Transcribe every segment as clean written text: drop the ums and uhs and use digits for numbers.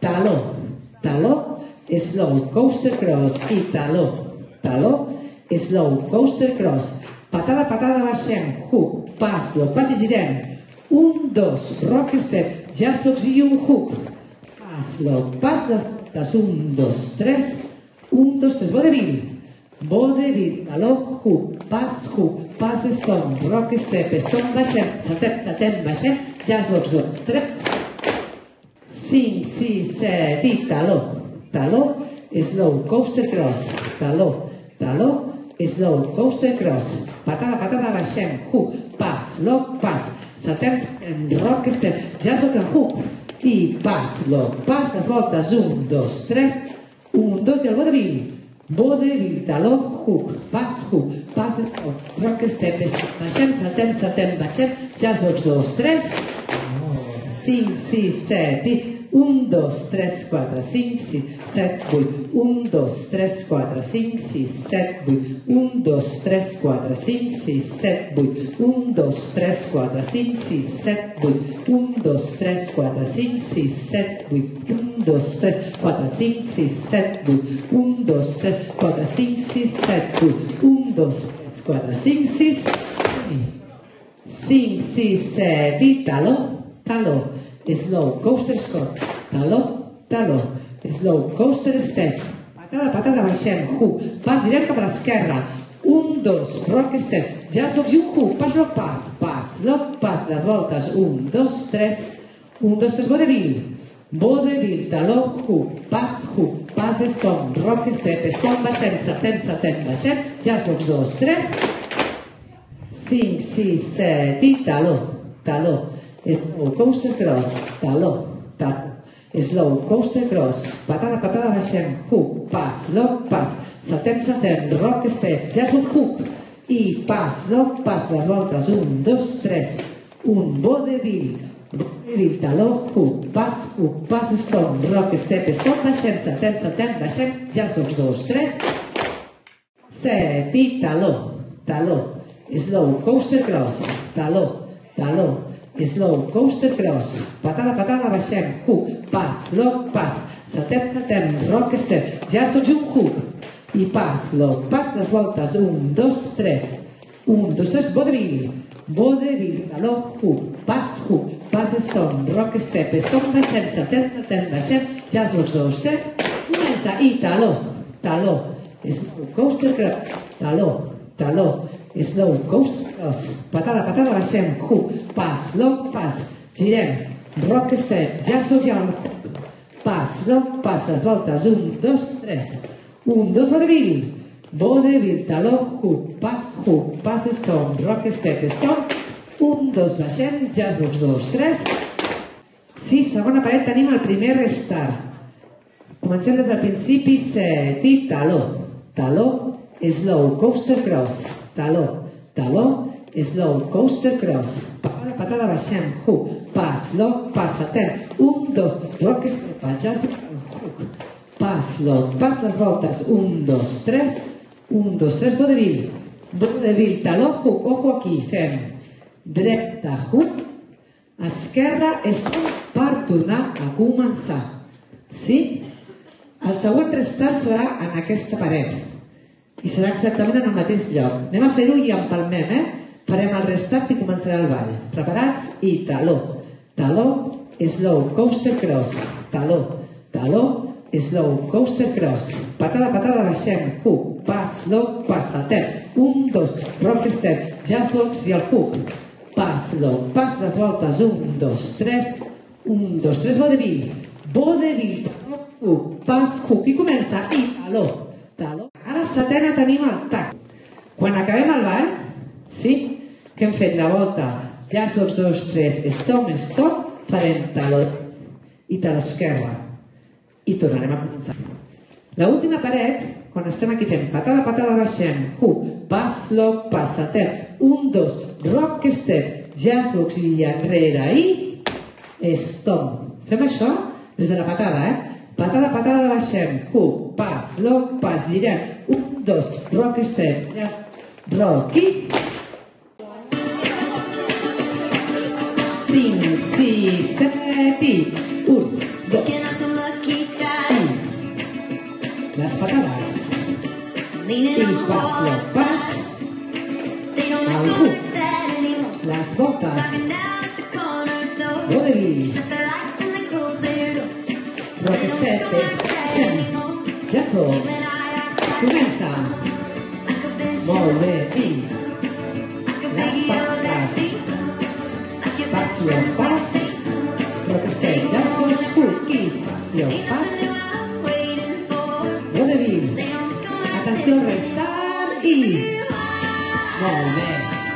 taló, taló, slow coaster cross i taló, taló, slow coaster cross. Patada, patada, baixem, hook, pas, lock, pas i girem. 1, 2, rock step, jazz locks i un hook. Pas, lock, pas, les voltes, 1, 2, 3, 1, 2, 3, vodevil, taló, hook, pas, stomp, rock step, stomp, baixem, saltem, baixem, jazz locks, 2, 3, 5, 6, 7 i taló, taló, slow coaster cross, taló, taló, slow coaster cross. Patada, patada, baixem, hook, pas, lock, pas, saltem, rock step, jazz lock and hook, i pas, lock, pas, les voltes, 1, 2, 3, 1, 2 i el vodevil, taló, hook, pas, stop, rock step, baixem, saltem, baixem, jazz lock, 2, 3, 5, 6, 7 i 1, 2, 3, 4, 5, 6, 7, 8, 1, 2, 3, 4, 5, 6, 7, 8, 1, 2, 3, 4, 5, 6, 7, 8, 1, 2, 3, 4, 5, 6, 7, 8, 1, 2, 3, 4, 5, 6, 7, 8, 1, 2, 3, 4, 5, 6, 7, 8, 1, 2, 3, 4, 5, 6, 7, 8, 1, 2, 3, 4, 5, 6, 5, 6, 7 i taló, taló. Slow coaster stop, taló, taló, slow coaster step, patada, patada, baixem, hook, pas, girem cap a l'esquerra, 1, 2, rock step, jazz locks i un hook, pas, lock, pas, lock, pas, les voltes, 1, 2, 3, 1, 2, 3, vodevil, taló, hook, pas, stomp, rock step, stomp, baixem, saltem, baixem, jazz locks, 2, 3, 5, 6, 7 i taló, taló. Slow coaster cross, taló, taló, slow coaster cross, patada, patada, baixem, hook, pas, lock, pas, saltem, rock step, jazz lock, hook, i pas, lock, pas, les voltes, 1, 2, 3, 1, vodevil, taló, hook, pas, stomp, rock step, stomp, baixem, saltem, baixem, jazz lock, 2, 3, 7 i taló, taló, slow coaster cross, taló, taló, slow coaster cross, patada, patada, baixem, hook, pas, lock, pas, saltem, rock step, jazz locks i un hook, i pas, lock, pas, les voltes, 1, 2, 3, 1, 2, 3, vodevil, taló, hook, pas, stomp, rock step, stomp, baixem, saltem, baixem, jazz locks, 2, 3, comença, i taló, taló, slow coaster cross, taló, taló, slow coaster cross, patada, patada, baixem, hook, pas, lock, pas, girem, rock step, jazz locks i un hook, pas, lock, pas, les voltes, 1, 2, 3, 1, 2, vodevil, taló, hook, pas, stomp, rock step, stomp, 1, 2, baixem, jazz locks, 2, 3, sí, segona paret tenim el primer restart, comencem des del principi, 7 i taló, taló, slow coaster cross, taló, taló, slow coaster cross, patada, patada, baixem, hook, pas, lock, pas, saltem, 1, 2, rock step, jazz hook, pas, lock, pas, les voltes, 1, 2, 3, 1, 2, 3, vodevil, taló, hook, ojo aquí, fem, dreta, hook, esquerra, stop, per tornar a començar, sí? El següent restart serà en aquesta paret, i serà exactament en el mateix lloc. Anem a fer-ho i empalmem, Farem el restart i començarà el ball. Preparats? I taló, taló, slow coaster cross, taló, taló, slow coaster cross, patada, patada, baixem, hook, pas, lock, pas, saltem, 1, 2, rock step, jazz locks i el hook, pas, lock, pas, les voltes, 1, 2, 3, 1, 2, 3, vodevil, hook, pas, hook, i comença, i taló, taló. A la setena tenim el tac. Quan acabem el ball, sí, que hem fet la volta, jazz locks, 2, 3, stop, stop, farem taló i taló esquerra. I tornarem a començar. L'última paret, quan estem aquí fem patada, patada, baixem, hook, pas, lock, pas, saltem, 1, 2, rock step, jazz locks i enrere i stop. Fem això des de la patada, Patada, patada, baixem, hook, pas, lock, pas, girem, 1, 2, rock step, jazz, rock i 5, 6, 7 i 1, 2 y las patadas y paso, pas al hook, las botas, vodevil, roquesetes, ja sols, comença, molt bé, i les patas, passió, pas, roqueset, ja sols, hook i passió, pas, vodevil, atenció, restar i molt bé.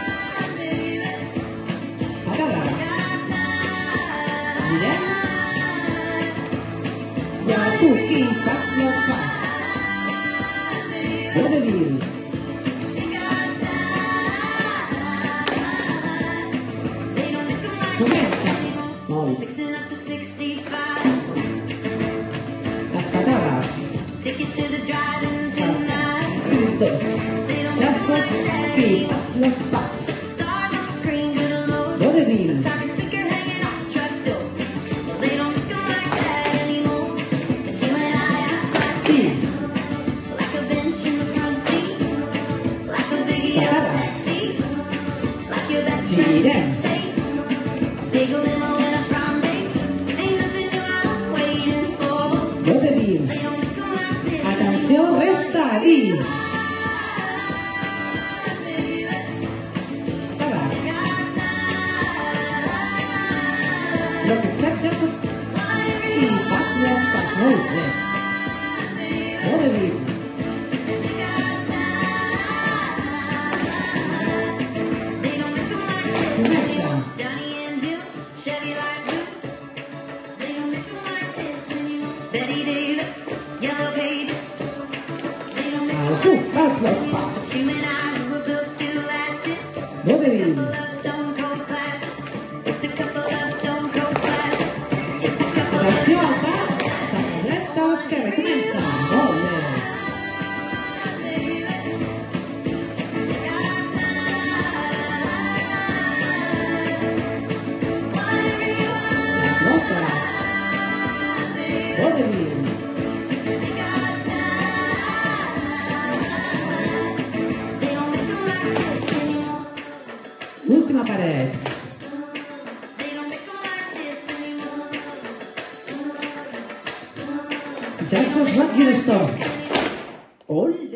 Patadas. Girem. I el hook i passió, pas. Vodevil. Comença. Molt. Les patadas. Dos. Ja sols i passió, pas. Vodevil. Girem. Vodevil. Atenció, resta i patadas. Roqueset, ja sols i passió, pas. Molt bé. Vodevil. Al hook, passió, pas. Vodevil. Atenció, alta, saca dreta o esquerra, comença. Molt bé. Les voltes. Vodevil. Última paret. Ja sols rock i stop. All